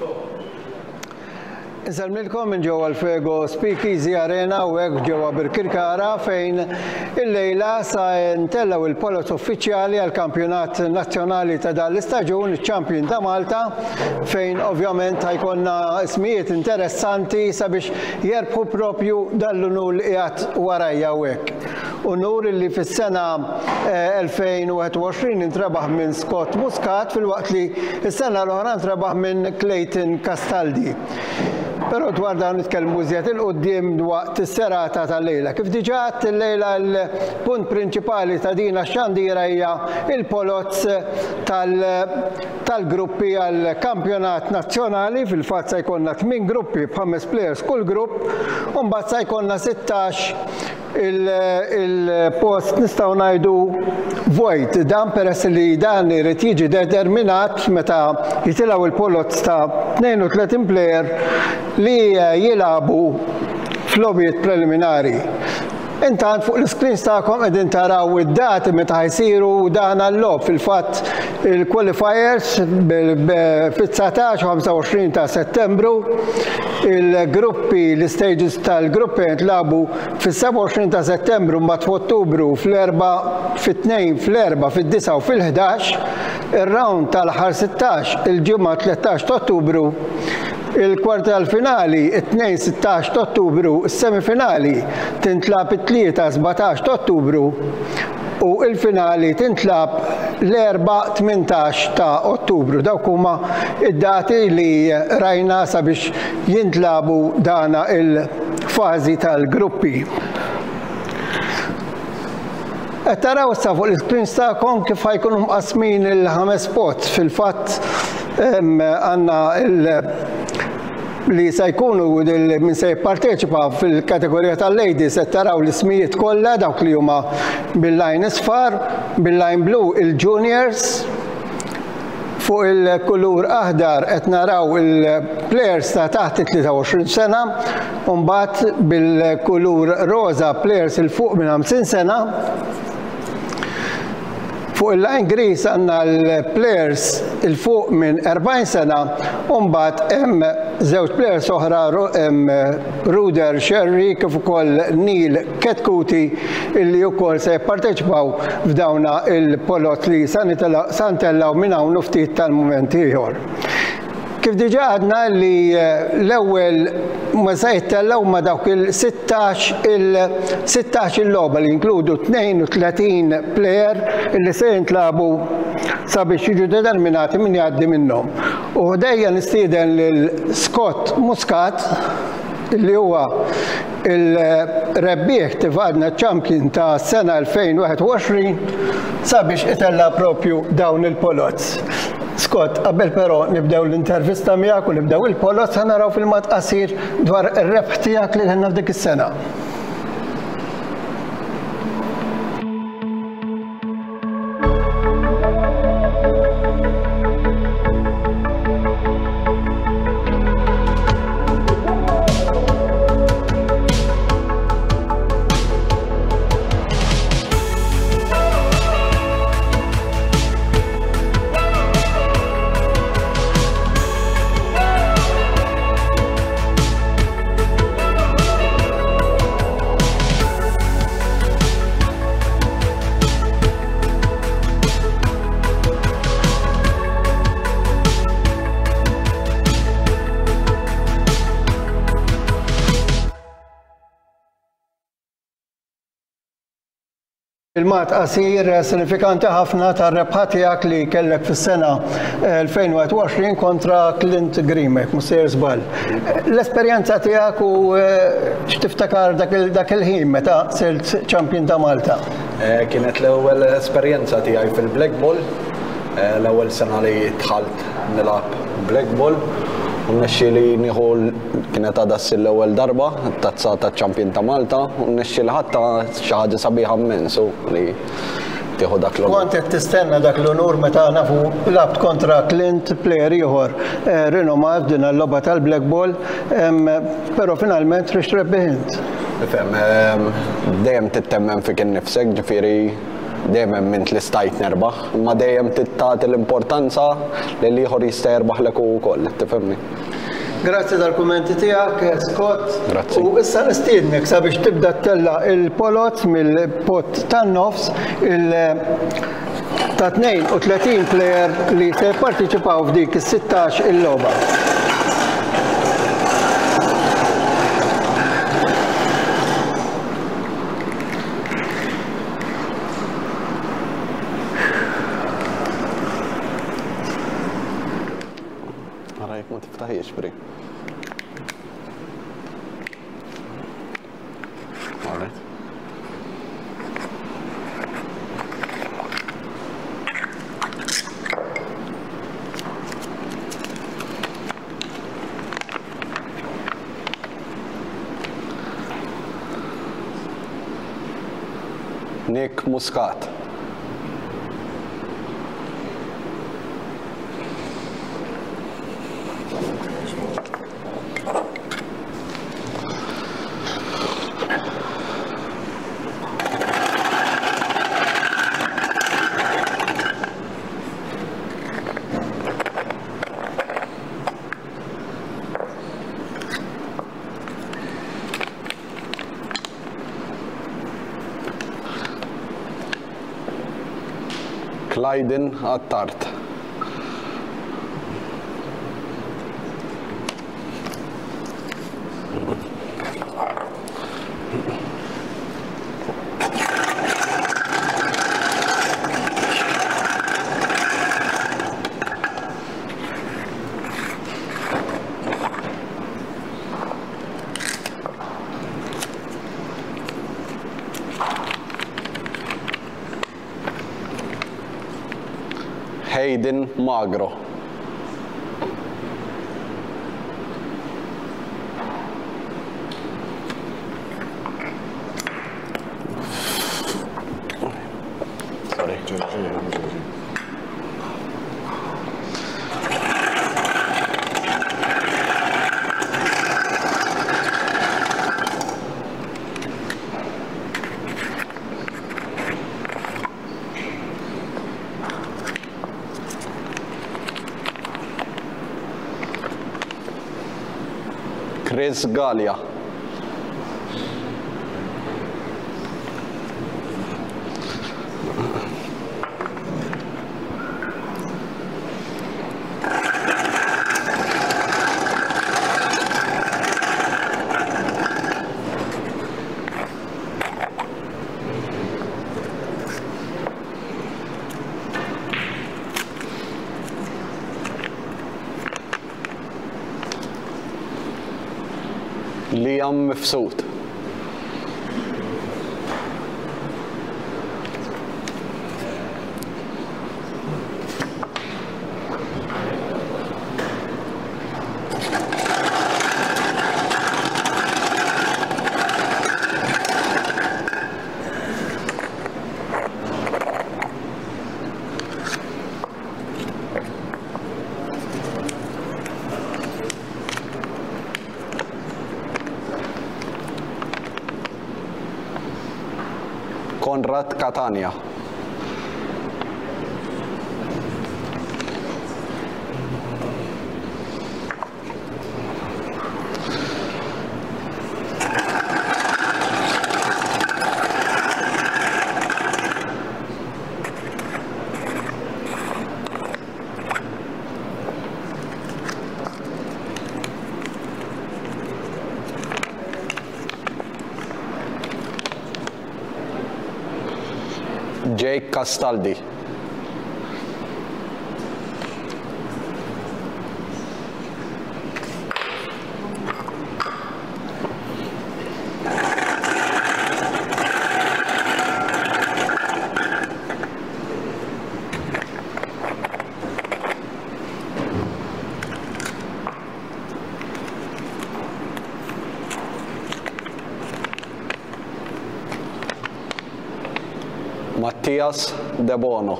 Nsalmilkom minn ġewwa l-Fego Speakeasy Arena u hekk ġewwa Birkirkara fejn illejla sa ntellaw il-polot uffiċjali għall kampjonat nazzjonali ta' dan l-istaġun, iċ-Champion ta' Malta, fejn ovvjament ħajkonna ismijiet interessanti sabiex jerbħu propju dal-unur li qiegħed warajja hekk. Unur li fis-sena 2021 intrebaħ minn Scott Muscat fil-waqt li s-sena l-oħra intrebaħ minn Clayton Castaldi. Però dwar dan nitkellmu żjed il-qudiem waqt is-serata tal-lejla. Kif diġà għedt il-lejla l-punt prinċipali ta' din x-xandira hija il-polots tal-gruppi għall kampjonat nazzjonali, fil-fatt se jkollna 8 gruppi b'5 plejers kull grupp, u mbagħad se jkollna 16 il-post nistgħu ngħidu vojt. Dan peress li dan irid jiġi determinat meta jitilgħu il-polots ta' 32 plejer li jilagħbu f'logħbiet preliminari. Intant fuq l-screens tagħkom qegħdin taraw id-dati meta ħajsiru dan għall-logħb. Fil-fatt il-qualifiers fit-19 u 25 ta' Settembru, il-gruppi, l-stages tal-gruppi jintlabu fis-27 ta' Settembru, mbagħad f'Ottubru, fl-4, fit-2, fl-4, fid-9 u fil-11, ir-round tal-aħħar 16 il-ġimgħa 13 ta' Ottubru, il-kwartal finali 2-16 ta' Ottubru, is-semifinali tintlab it-3 17 ta' Ottubru u il-finali tintlab l-4-18 ta' Ottubru. Dawk huma id-dati li rajna sabiex jintlabu dana il-fażi tal-gruppi. Taraw issa fuq l-screens tagħkom kif ħajkunu mqasmin il-5 spots. Fil-fatt għandna li se jkunu min se jipparteċipa fil-kategorija tal-ladies qed taraw l-ismijiet kollha dawk li huma bil-lajn isfar, bil-lajn blu il-juniors, fuq il-kulur aħdar qed naraw il-plejers ta' taħt 23 sena, u mbagħad bil-kulur roża plejers il fuq minn 50 sena. Fuq il-lajn gris għandna l-plejers il-fuq minn 40 sena, u mbagħad hemm żewġ plejers oħra, Ruder Sherry kif ukoll Neil Ketkuti illi wkoll se jipparteċipaw f'dawna il-polot li sa ntellaw minn hawn ftit tal-mument ieħor. Kif diġà għadna li l-ewwel ma se jittellaw ma dawk il-16 il-logħba li jinkludu 32 plejer illi se jintlabu sabiex jiġu determinati min jgħaddi minnhom. U dejja nistieden lil Scott Muscat illi huwa il-rebbieħ kif għadna ċ-champion ta' sena 2021 sabiex itella propju dawn il-polots. Scott, qabel però nibdew l-intervista miegħek u nibdew il-polots ħanaraw filmat qasir dwar ir-rebħ tiegħek li ħenna f'dik is-sena. Il-mat qasir sinifikanti ħafna tar-rebħa tiegħek li kellek fis-sena 2021 kontra Clint Grimek, Musser żball. L-esperjenza tiegħek u x'tiftakar dak il-ħin meta sirt Champion ta' Malta? Kienet l-ewwel esperjenza tiegħi fil-Black Ball, l-ewwel sena li dħalt nilgħab Black Ball. U nexxieli nieħu kienet għadha l-ewwel darba tazza ta' Champion ta' Malta, u nexxieli ħatta xi ħaġa sabiħa immensu li tieħu dak l-onur. Kont qed tistenna dak l-onur meta nafu labt kontra Clint, plejer ieħor rinomat din l-logħba tal-Black Ball, però finalment rixt rebbiħint. Dejjem tittemmen fik innifsek, ġifieri dejjem mint li stajt nerbaħ, ma dejjem tittat l-importanza li ieħor jista' jerbaħlek ukoll, tifhemni. Grazzi tal-kummenti tiegħek, Scott. Grazzi. U issa nistiednek sabiex tibda tella il-polot mill-pot tan-nofs ta' 32 plejer li se jipparteċipaw f'dik is-16 il-logħba. Rajk ma tiftaħiex bri. Nick Muscat. Clyden Attard. Hayden Magro. Chris Galia. Liam Mifsud. Konrad Catania. Jake Castaldi. Mattias De Bono.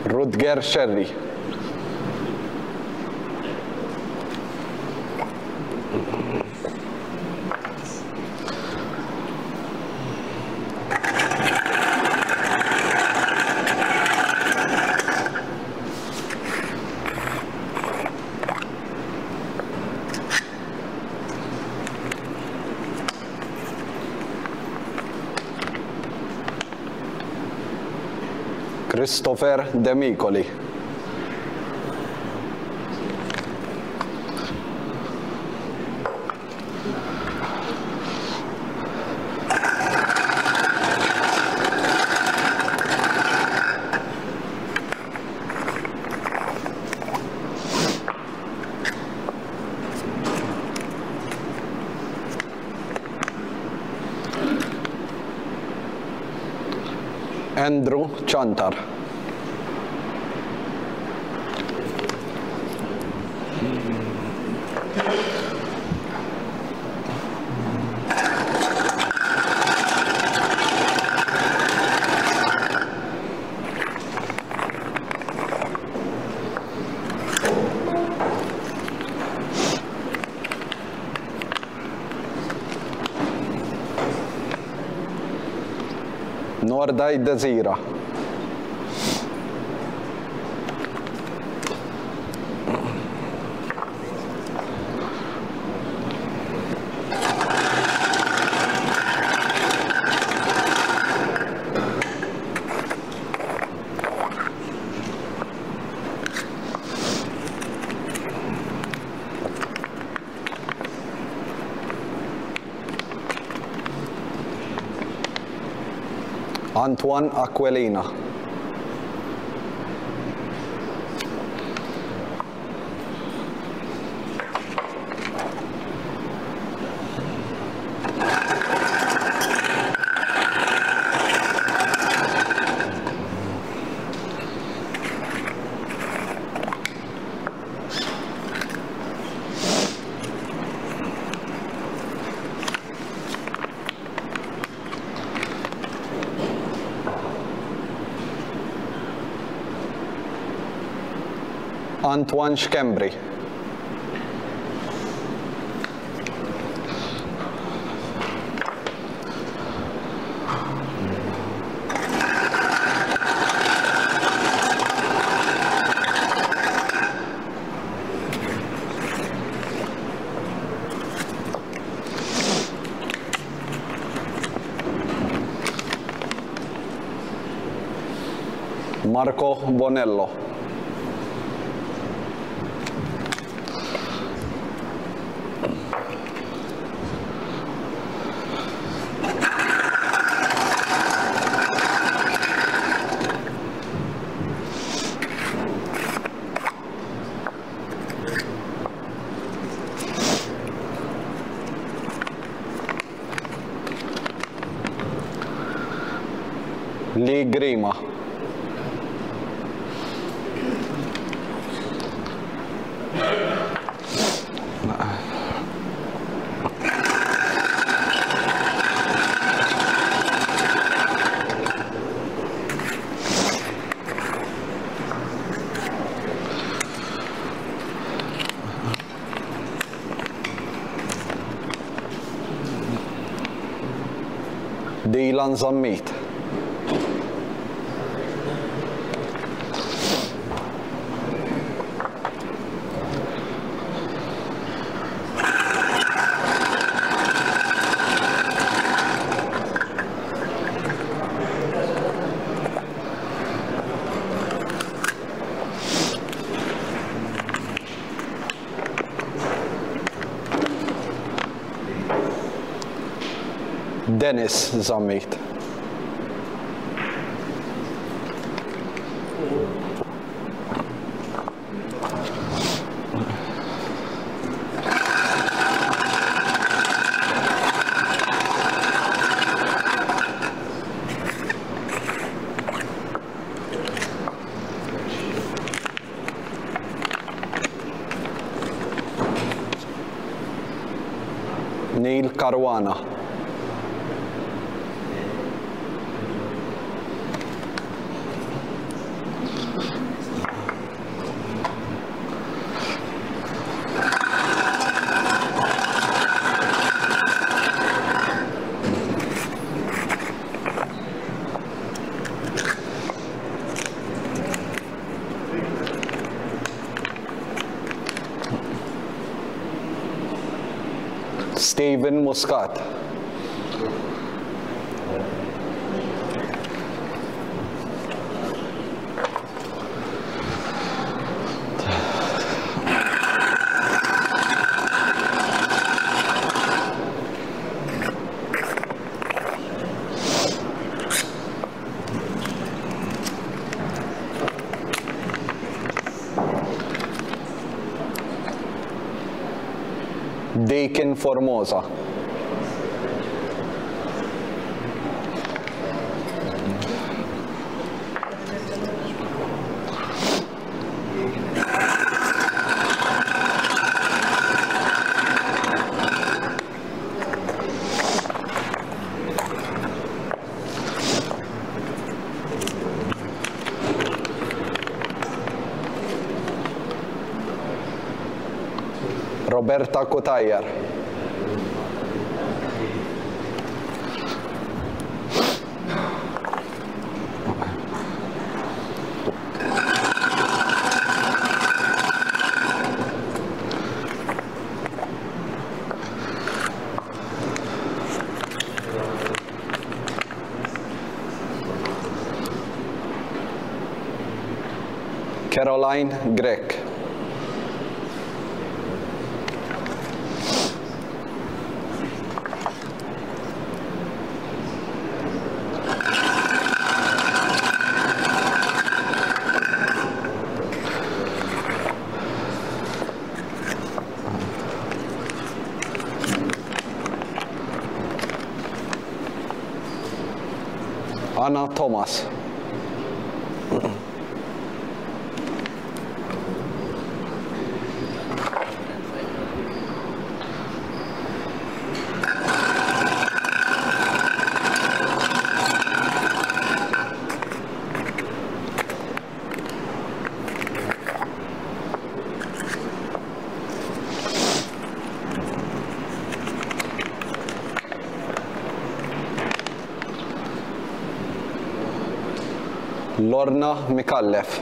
Rutger Sherry. Christopher Demicoli. Andrew Chantar. Nordai Desira. Antoine Aquilina. Antoine Schembri. Marco Bonello. Lee Grima. Dylan Zammit. Dennis Zammit. Neil Caruana. Steven Muscat. Deakin Formosa. Roberta Kutajer. Caroline Grech. Anna Thomas. Lorna Mikallef.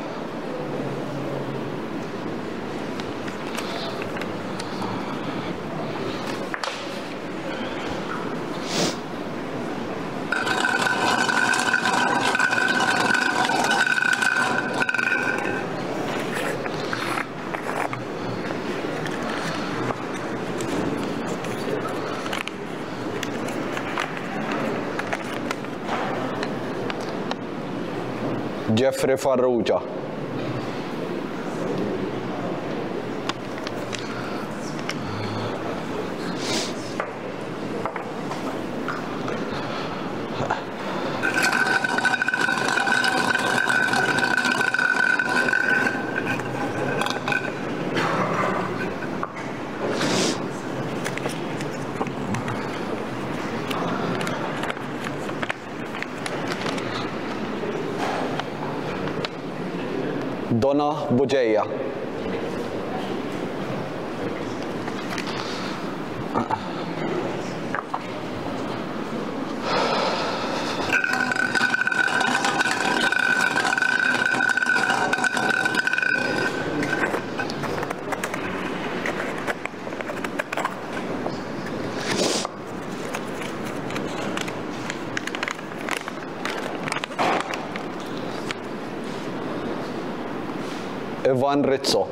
Jeffrey Farrugia. Donna Bugeja. Ivan Rizzo.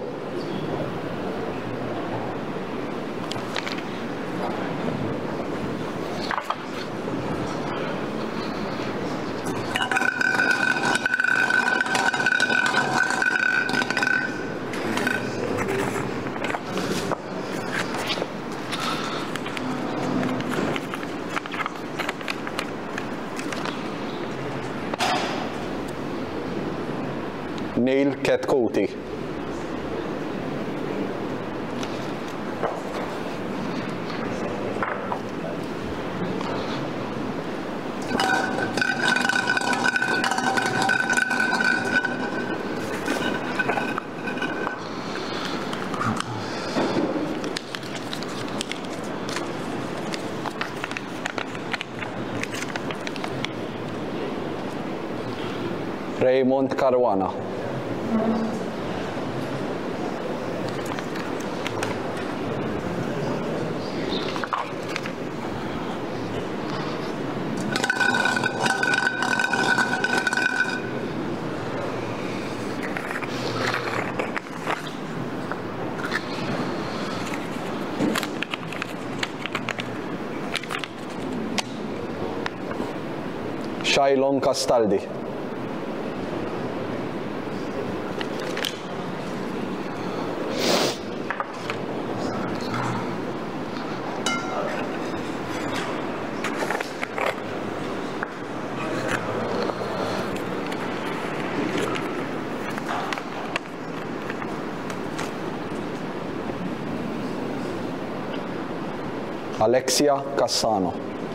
Neil Ketcoty. Raymond Caruana. Shailon Castaldi. Alexia Cassano.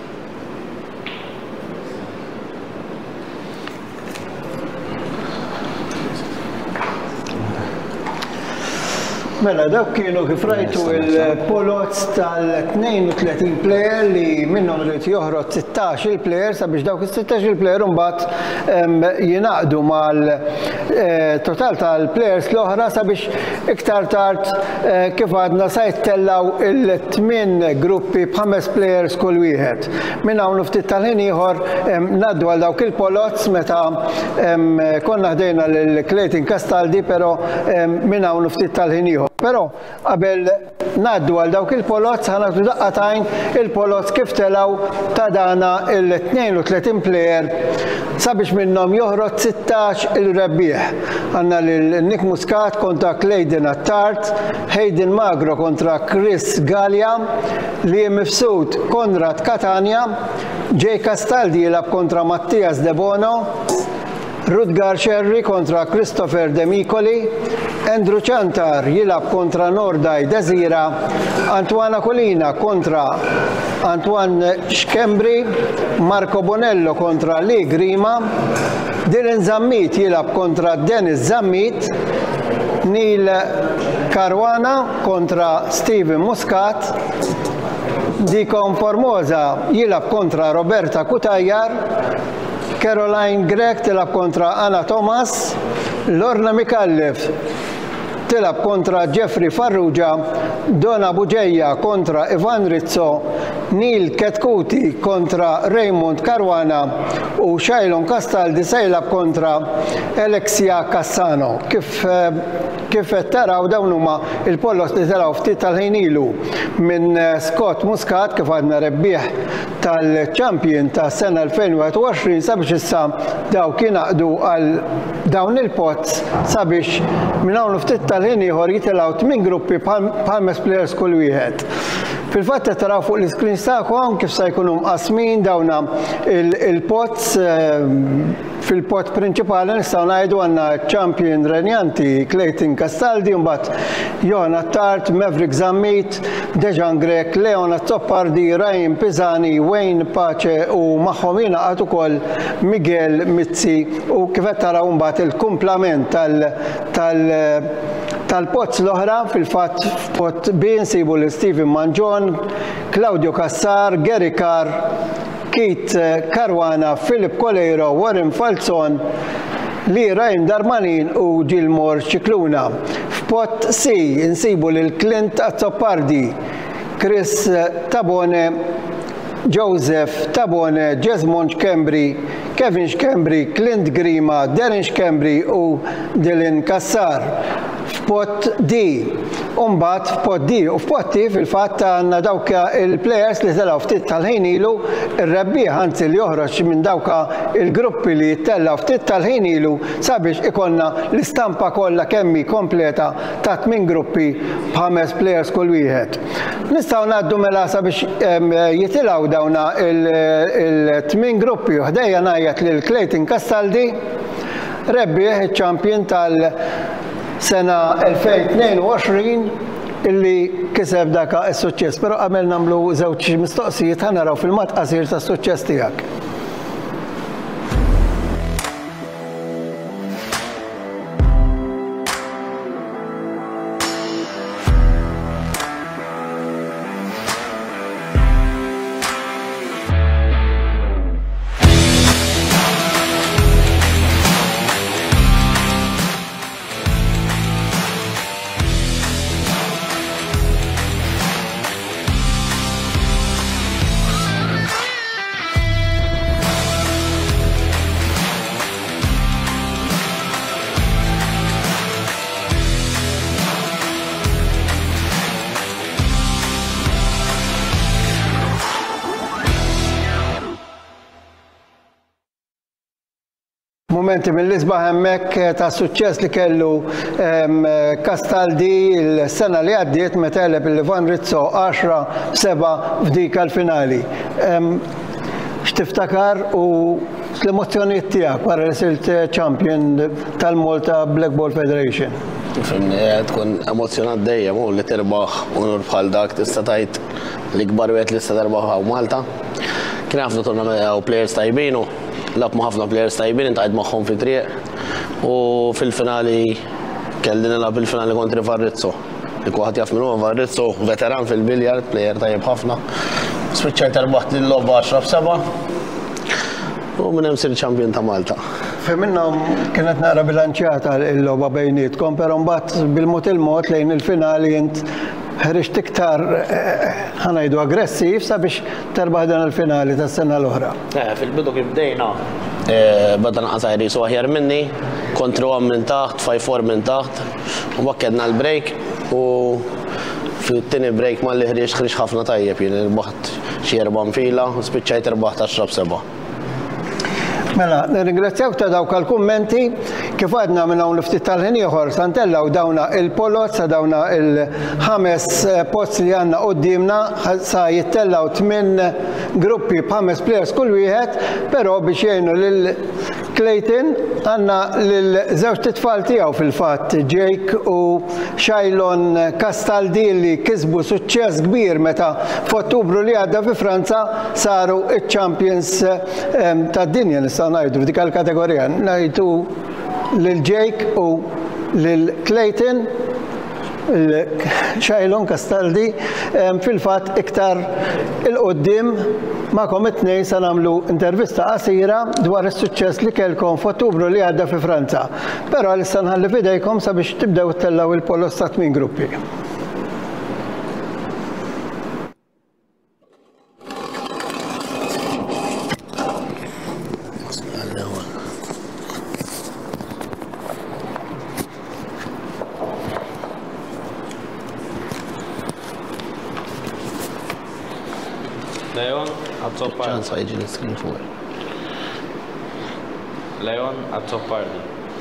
Mela, dawk kienu kif rajtu il-polots tal-32 plejer li minnhom irid joħroġ 16 il-plejer sabiex dawk is-16 il-plejer imbagħad jingħaqdu mal-total tal-plejers l-oħra sabiex iktar tard kif għadna se jittellaw il-8 gruppi b'5 plejers kull wieħed. Minn hawn ftit tal-ħin ieħor ngħaddu għal dawk il-polots meta konna ħdejna lil Clayton Castaldi, però minn hawn ftit tal-ħin ieħor. Però qabel ngħaddu għal dawk il-polots ħanagħtu daqqatajn il-polots kif telgħu ta' dana il-32 plejer sabiex minnhom joħroġ 16 il-rebbieħ. Għandna lil Nick Muscat kontra Clayton Attard, Hayden Magro kontra Chris Gallia, Liam Mifsud Konrad Catania, Jay Castaldi jilab kontra Mattias De Bono, Rutger Sherry kontra Christopher Demicoli, Andrew Chantar jilab kontra Nordaj Desira, Antoana Colina kontra Antoine Schembri, Marco Bonello kontra Lee Grima, Dylan Zammit jilab kontra Dennis Zammit, Neil Caruana kontra Steven Muscat, Dikon Formosa jilab kontra Roberta Kutajjar, Caroline Gregg tilab kontra Anna Thomas, Lorna Mikallef tilab kontra Jeffrey Farrugia, Donna Buġeja kontra Ivan Rizzo, Neil Ketkuti kontra Raymond Caruana u Shailon Castaldi se jilab kontra Alexia Cassano. Kif qed taraw dawn huma il-pollos li telgħu ftit tal-ħin ilu minn Scott Muscat kif għadna rebbieħ tal-champion tas-sena 2021 sabiex issa dawk jingħaqdu għal dawn il-pots sabiex minn hawn ftit tal-ħin ieħor jitilgħu 8 gruppi bħal plejers kull wieħed. Fil-fatt qed taraw fuq l-iskrin tagħkom kif se jkunu mqasmin dawna il-pots fil-pot prinċipali nistgħu ngħidu għandna champion renjanti Clayton Castaldi, mbagħad Johan Attard, Maverick Zammit, Dejan Grek, Leon Zoppardi, Ryan Pisani, Wayne Pace u magħhom jingħaqad ukoll Miguel Mizzi u kif qed taraw mbagħad il-kumplament tal-pots l-oħra fil-fatt pot B nsibu l Steven Manjon, Claudio Cassar, Gary Carr, Keith Caruana, Philip Coleiro, Warren Falzon, Lee Ryan Darmanin u Gilmore Cicluna. F'pot C insibu lil Clint Azzopardi, Chris Tabone, Joseph Tabone, Jesmond Schembri, Kevin Schembri, Clint Grima, Darren Schembri u Dylan Cassar. F'pot D, umbat f'pot D u f'pot D fil-fatt għandna dawk il-plejers li telgħu ftit tal-ħin ilu ir-rebbieħ anzi li joħroġ minn dawk il-gruppi li jittellgħu ftit tal-ħin ilu sabiex ikollna l-istampa kollha kemmi kompleta ta' 8 gruppi b'5 plejers kull wieħed. Nistgħu ngħaddu mela sabiex jitilgħu dawna il-8 gruppi u ħdejja ngħid lil Clayton Castaldi, rebbieħ iċ-champion tal-sena 2022 illi kiseb daka s-suċċess. Però qabel nagħmlu żewġ mistoqsijiet ħanaraw fil-mat qasir tas-suċċess tiegħek. momenti mill-isbaħ hemmhekk ta' suċċess li kellu Castaldi l-sena li għaddiet meta għeleb il-Van Rizzo 10-7 f'dik għall-finali. X'tiftakar u l-emozzjonijiet tiegħek wara li sirt champion tal-Malta Black Ball Federation? Tkun emozjonat dejjem u li tirbaħ unur bħal dak tista' tgħid l-ikbar wieħed li tista' terbaħ Malta. Kien ħafna turnament u plejers tajbin u lab ma' ħafna plejers tajbin intqgħid magħhom fi triq u fil-finali kelli nilgħab il-finali kontri Van Rizzo. Li kulħadd jaf min huwa Van Rizzo, veteran fil-biljard, plejer tajjeb ħafna. Spiċċajt terbaħt lil-logħba 10-7 u minn hemm sir champion ta' Malta. Minnhom kienet nara bilanċjata l-logħba bejnietkom, però mbagħad bil-mod il-mod lejn il-finali int ħriġt iktar ħanajdu aggressiv sabiex terbaħ dan il-finali tas-sena l-oħra. Fil-bidu kif bdejna bada naqasajri su aħjar minni, kontru għam minn taħt, 5-4 minn taħt, u bakkedna l-break u fit-tieni break ma li ħriġ ħafna tajjeb jien irbaħt xi 4 fila u spiċċajt irbaħt 10-7. Mela, nirringrazzjawk ta' dawk għal-kummenti, kif għadna minn hawn ftit tal-ħin ieħor santellaw dawna il-polot sa dawna il-5 posts li għandna qudiemna sa jittellaw 8 gruppi b'5 players kull wieħed, però biex jgħinu lil Clayton għandna lil żewġ titfal tiegħu fil-fatt Jake u Shailon Castaldi li kisbu suċċess kbir meta f'Ottubru li għadda fi Franza saru iċ-champions tad-dinja nistgħu ngħidu f'dik il-kategorija. Ngħidu lil Jake u lil Clayton Shailon Castaldi fil-fatt iktar il-qoddim ma'kom it-tnejn se nagħmlu intervista qasira dwar is-suċċess li kellkom f'Ottubru li għadda fi Franza. Però issa nħalli f'idejkom sabiex tibdew tellaw il-polos ta' 8 gruppi. Leon at top party. ċans ħajġi l-screen fuq. Leon at top party.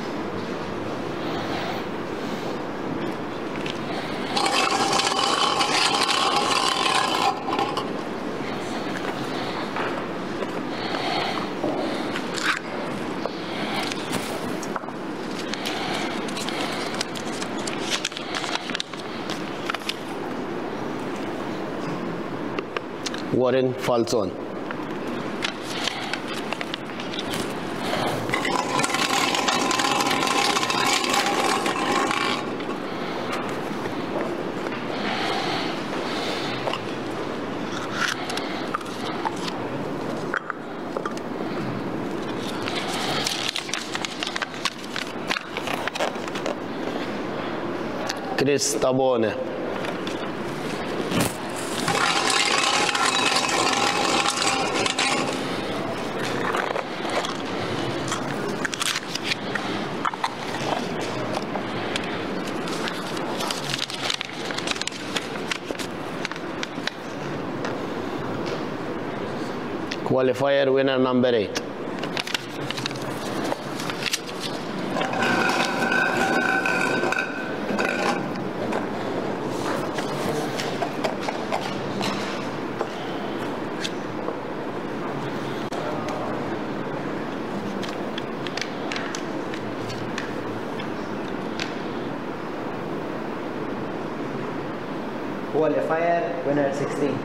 Warren Falzon. Chris Tabone. Qualifier winner number 8. Qualifier winner 16.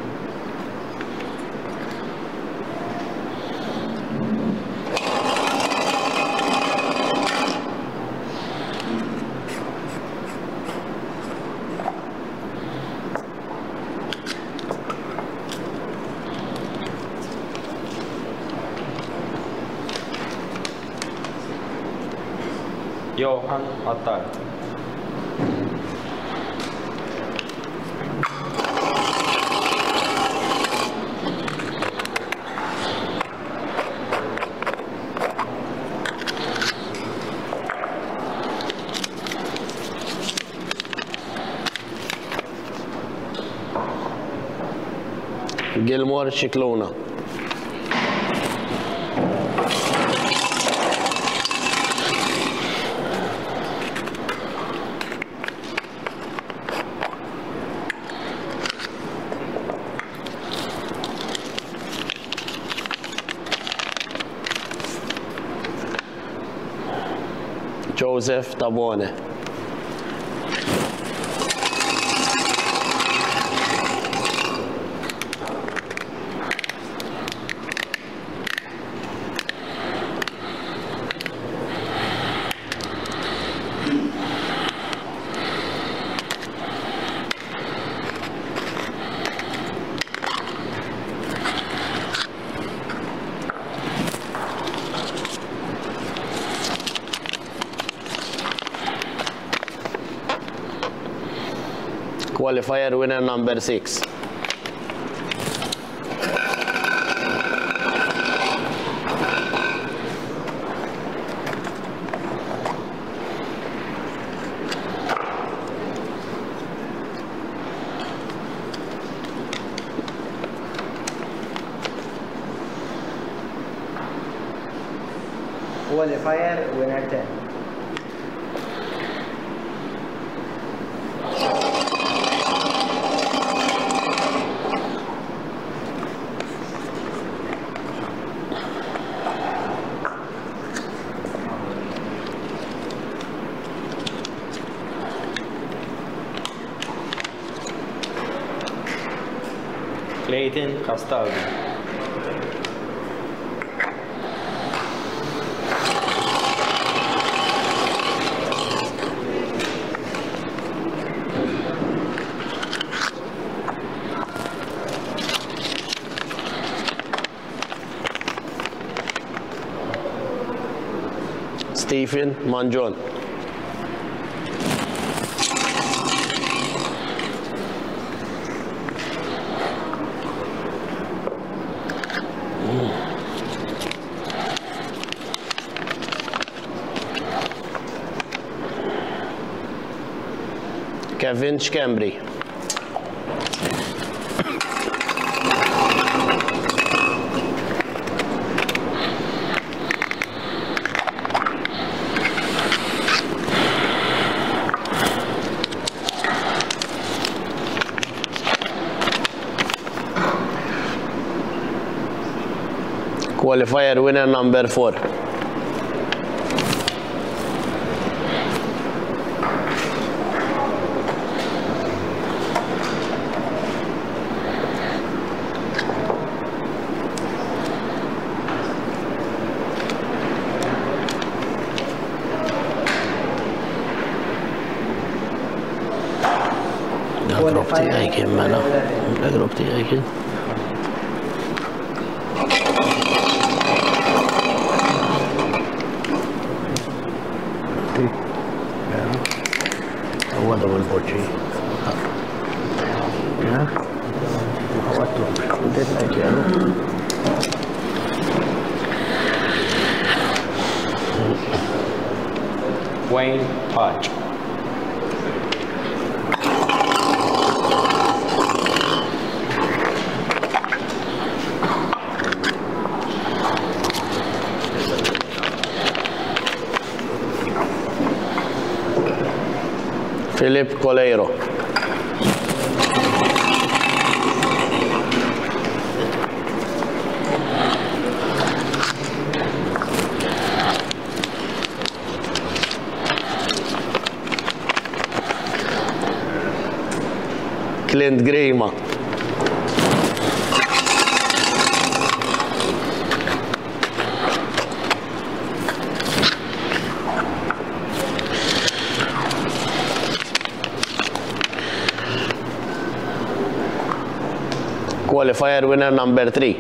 Johan Attar. Gilmore Ciclona. Joseph Tabone. Qualifier winner number 6. Qualifier winner 10. Clayton Castaldi. Stephen Manjon. Kevin Schembri. Qualifier winner number 4. هو ده البوتشي يا هو ده اللي Wayne Hodge. Philip Coleiro. Clint Grima. Qualifier winner number 3.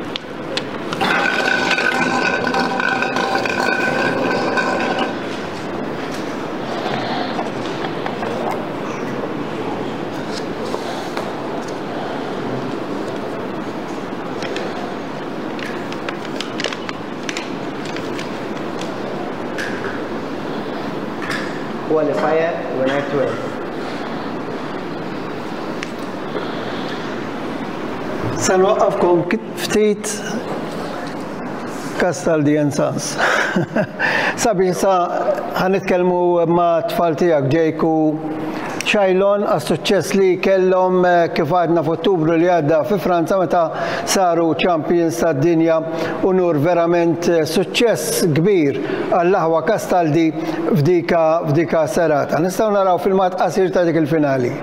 Qualifier winner 12. Sanwaqqafkom ftit Castaldi and Sons. Sabi sa ħanitkellmu ma' tfal tiegħek Ġejku Xajlon għas-suċċess li kellhom kif għadna f'Ottubru li għadda fi Franza meta saru champions tad-dinja u nur verament suċċess kbir għall-Aħwa Kastaldi f'dika serata. Nistgħu naraw filmat qasir ta' dik il-finali.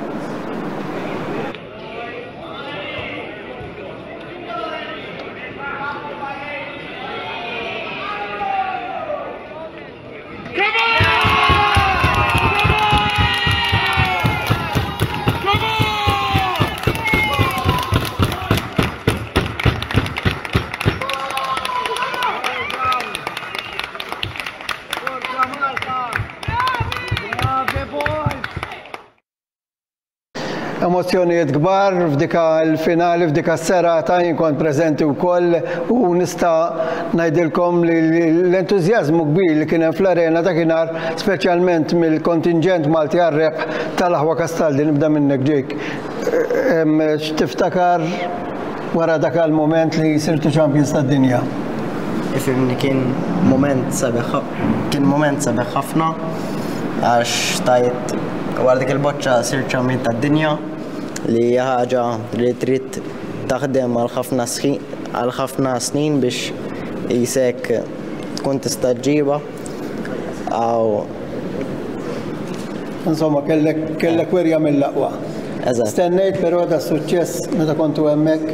Emozjonijiet kbar f'dika l-finali, f'dika s-serata, jien kont preżenti wkoll u nista' ngħidilkom li l-entużjażmu kbir li kien hemm fl-arena dakinhar, speċjalment mill-kontingent Malti għar-rebħ tal-Aħwa Kastaldi. Nibda minnek ġejk. X'tiftakar wara dak il-moment li sirtu champions tad-dinja? Ifimni kien moment sabiħ ħafna għax tajt wara dik il-boċċa sir champion tad-dinja li ħaġa li trid taħdem għal ħafna snin biex jisek tkun tista' ġġibha aw insomma kellek werja mill-aqwa. Eżatt. Stennejt però ta' suċċess meta kontu hemmhekk.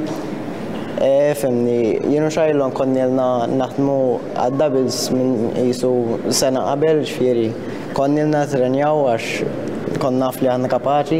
Fimni, jienu Xajlon konnilna naħdmu għad-doubles minn jisu sena qabel, ġifieri konnilna trenjaw għax konna naf li għandna kapaċi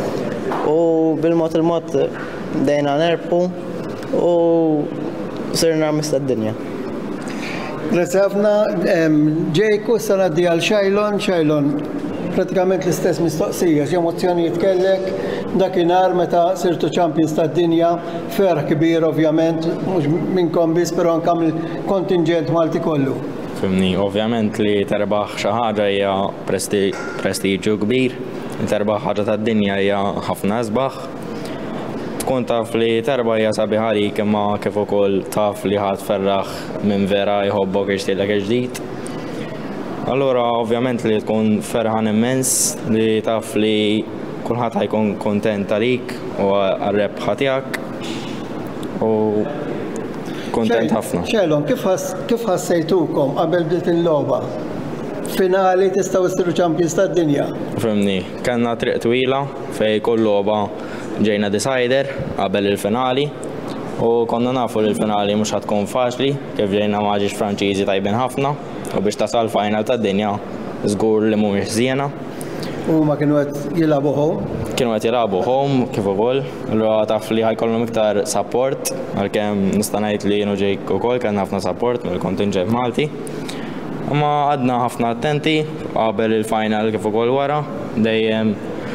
u bil-mod il-mod dejna nerpu u sirna mista d-dinja. Grazie ħafna, ġejku sanaddi għal Xajlon, pratikament l-istess mistoqsija, x'emozzjonijiet kellek dakinhar meta sirtu champions tad-dinja, ferħ kbir ovvjament, mhux minnkom biss però anke mill-kontingent Malti kollu. Fimni, ovvjament li terbaħ xi ħaġa hija prestiġu kbir, li terbaħ ħaġa tad-dinja hija ħafna sbaħ. Tkun taf li terbaħ hija sabiħ għalik imma kif ukoll taf li ħadd ferraħ minn vera jħobbok ixtieqlek ġdid. Allura ovvjament li tkun ferħan immens li taf li kulħadd ħajkun kontent għalik u għar-rebħa tiegħek u kontent ħafna. Xelon, kif ħassejtukom qabel bdiet il-logħba? Finali tistgħu issiru champions tad-dinja? Fimni, kellna triq twila fejn kull logħba ġejna decider qabel il-finali u konna nafu li l-finali mhux ħatkun faċli kif ġejna maġiex Franċiżi tajbin ħafna u biex tasal final tad-dinja żgur li mhumiex żiena. Huma kienu qed jilagħbu home? Kienu qed jilagħbu home kif ukoll, allura taf li ħajkollhom iktar support għalkemm nista' ngħid li jienu ġejk ukoll kellna ħafna support mill-kontingent Malti. Imma għadna ħafna attenti qabel il-final kif ukoll wara, dejjem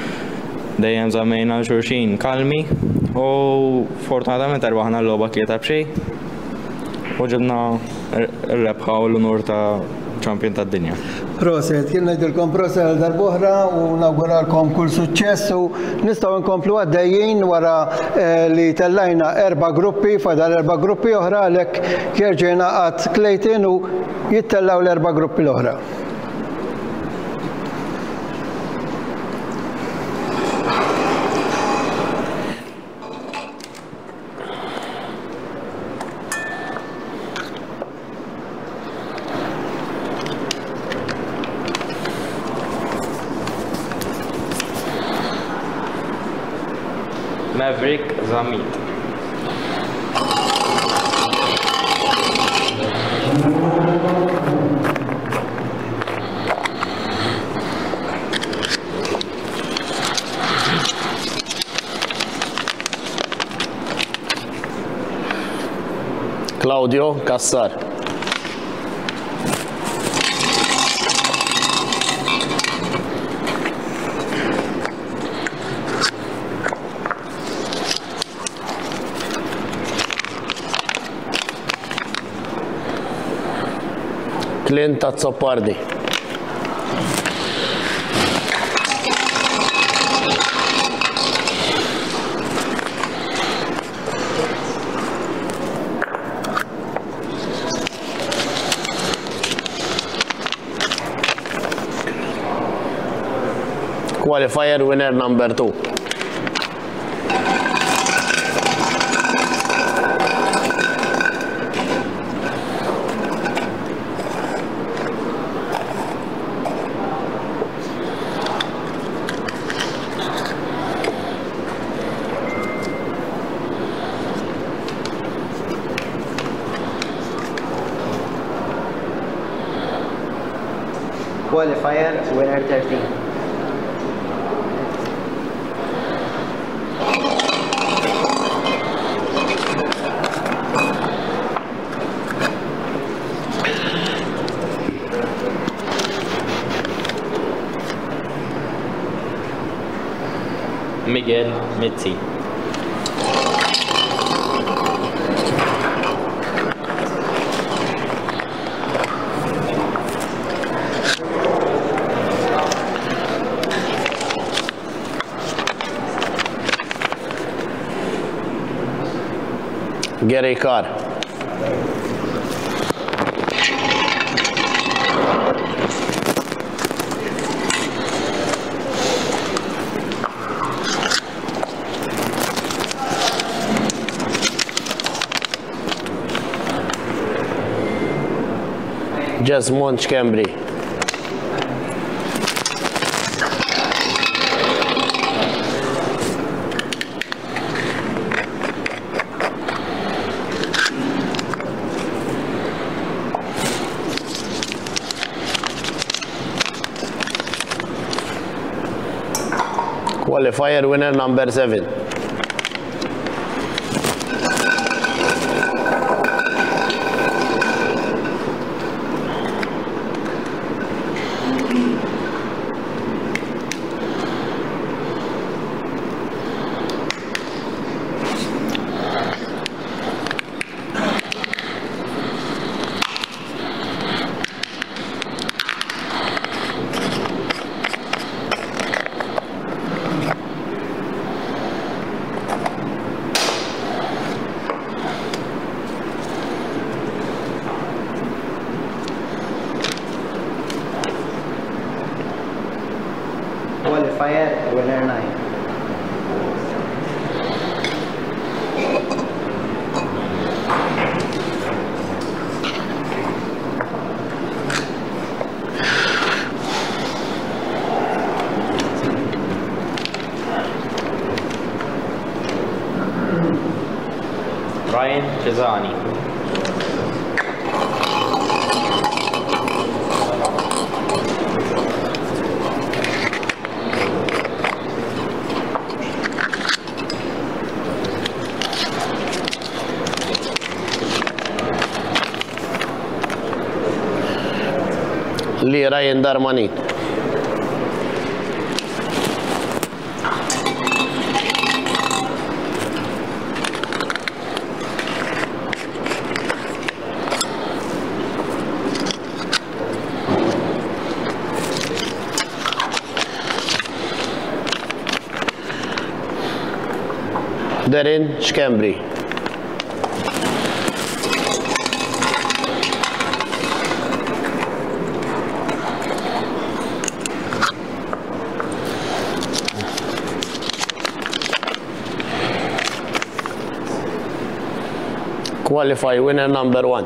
żammejna xulxin kalmi u fortunatament erbaħna l-logħba tlieta b'xejn u ġibna r-rebħa u l-unur ta' champion tad-dinja. Proset, kien ngħidilkom proset għal darb'oħra u nawguralkom kull suċċess u nistgħu nkomplu għaddejjin wara li tellajna 4 gruppi fadal 4 gruppi oħra għalhekk jerġa' jingħaqad Clayton u jittellaw l-4 gruppi l-oħra. Maverick Zamit. Claudio Cassar. Clint Azzopardi. Qualifier winner number 2. Qualifier winner 13. Miguel Mitzi. Gary Carr. Jasmine Cambry. Qualifier winner number 7. Qualifier winner 9. Ryan Cesani. Lee Ryan Darmani. Darren Scambry. Qualify winner number 1.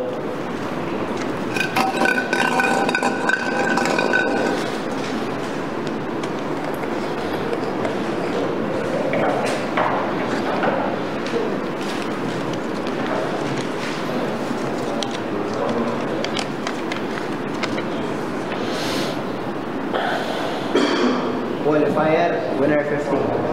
Qualifier winner 15.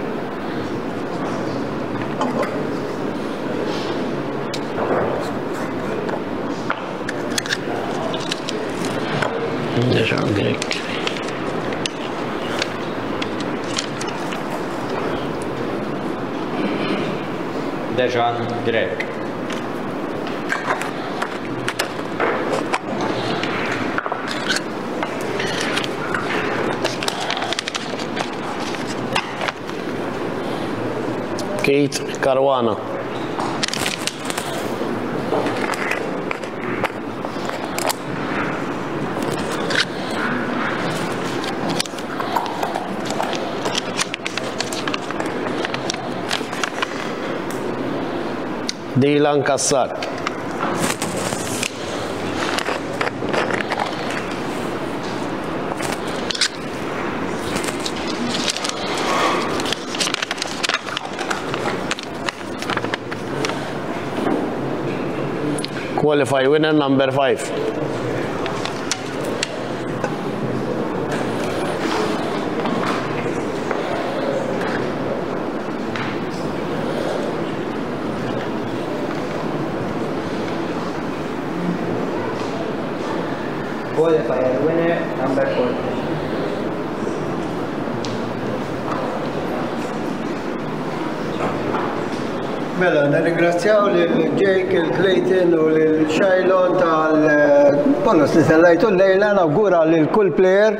Dejan Greg. Dejan Greg. Kate Caruana. Dylan Kassar. Qualify winner number 5. Qualifier winner number 4. Mela, nirringrazzjaw lil-Jake, il-Clayton u lil-Shailon tal-bonus li sellajtu l-lejla, nawgura lil-kull player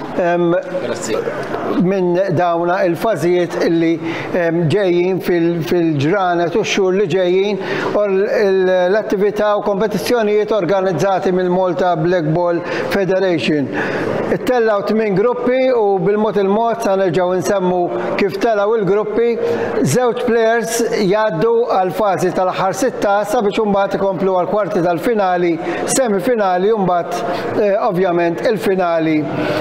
minn dawna il-fazijiet illi ġejjin fil-ġranet u x-xhur li ġejjin u l-attività u kompetizzjonijiet organizzati mill-Malta Black Ball Federation. Ittellaw 8 gruppi u bil-mod il-mod sa nerġgħu nsemmu kif tellaw il-gruppi. Żewġ players jgħaddu għal-fażi tal-aħħar 6 sabiex imbagħad ikomplu għall-kwarti tal-finali, semifinali u mbagħad ovvjament il-finali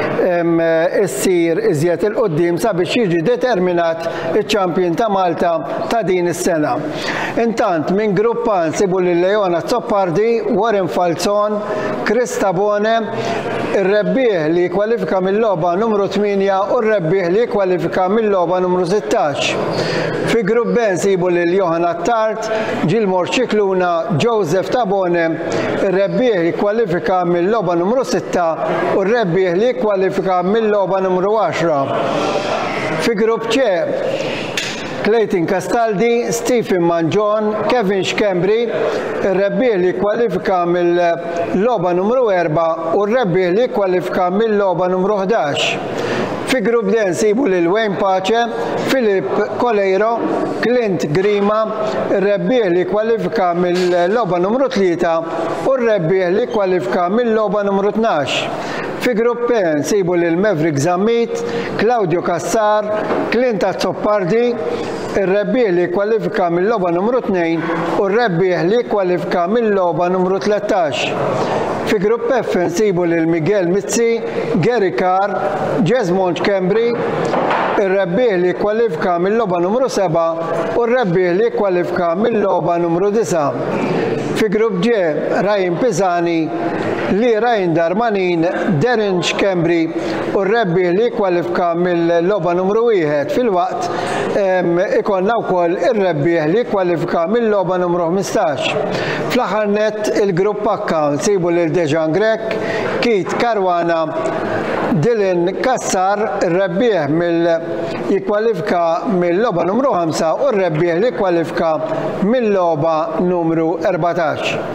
issir iżjed il-qoddim sabiex jiġi determinat iċ-Champion ta' Malta ta' din is-sena. Intant minn grupp A nsibu lil Leona Zoppardi, Warren Falzon, Chris Tabone, ir-rebbieħ li jikkwalifika mill-logħba numru 8 u r-rebbieħ li jikkwalifika mill-logħba numru 16. Fi grupp B nsibu lil Johanna Tart, Gilmore Cicluna, Joseph Tabone, ir-rebbieħ li jikkwalifika mill-logħba numru 6 u r-rebbieħ li jikkwalifika mill-logħba numru 10. Fi grupp C Clayton Castaldi, Stephen Manjon, Kevin Schembri, ir-rebbieħ li jikkwalifika mill-logħba numru 4 u r-rebbieħ li jikkwalifika mill-logħba numru 11. Fi grupp D nsibu lil Wayne Pace, Filip Coleiro, Clint Grima, ir-rebbieħ li jikkwalifika mill-logħba numru 3 u r-rebbieħ li jikkwalifika mill-logħba numru 12. Fi grupp P nsibu lil Maverick Zammit, Claudio Cassar, Clinta Zoppardi, ir-rebbieħ li jikkwalifika mill-logħba numru 2 u r-rebbieħ li jikkwalifika mill-logħba numru 13. Fi grupp F nsibu lil Miguel Mizzi, Gary Carr, Jesmond Cambry, ir-rebbieħ li jikkwalifika mill-logħba numru 7 u r-rebbieħ li jikkwalifika mill-logħba numru 9. Fi grupp G Ryan Pisani, li Ryan Darmanin, Darren Cambry u r-rebbieħ li jikkwalifika mill-logħba numru 1 fil-waqt ikonna wkoll ir-rebbieħ li jikkwalifika mill-logħba numru 15. Fl-aħħar nett il-grupp H nsibu lil Dejan Grek, Keith Caruana, Dylan Kassar, ir-rebbieħ jikkwalifika mill-logħba numru 5 u r-rebbieħ li jikkwalifika mill-logħba numru 14.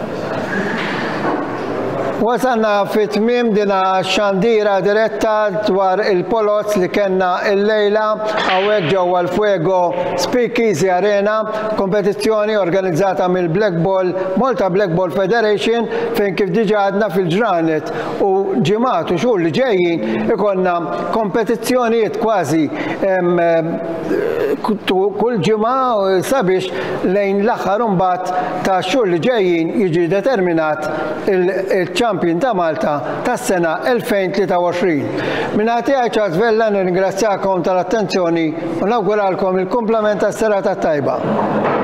Wasanna fit-tmiem dina xandira diretta dwar il-polots li kellna il-lejla hawnhekk ġewwa l-Fuego Speakeasy Arena, kompetizzjoni organizzata mill-Black Ball Malta Black Ball Federation fejn kif diġà għadna fil-ġranet u ġimgħat u xhur li ġejjin ikonna kompetizzjonijiet kważi kull ġimgħa sabiex lejn l-aħħar imbagħad ta' xhur li ġejjin jiġi determinat il-Champion ta' Malta tas-sena 2023. Minn ħati Charles Vella nirringrazzjakom tal-attenzjoni u nawguralkom il-kumplament tas-serata tajba.